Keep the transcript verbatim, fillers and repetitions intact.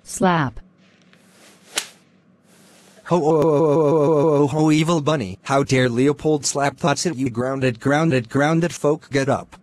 Slap. Ho, ho, ho, ho, ho, ho, ho, evil bunny. How dare Leopold slap thoughts at you? Grounded, grounded, grounded folk, get up.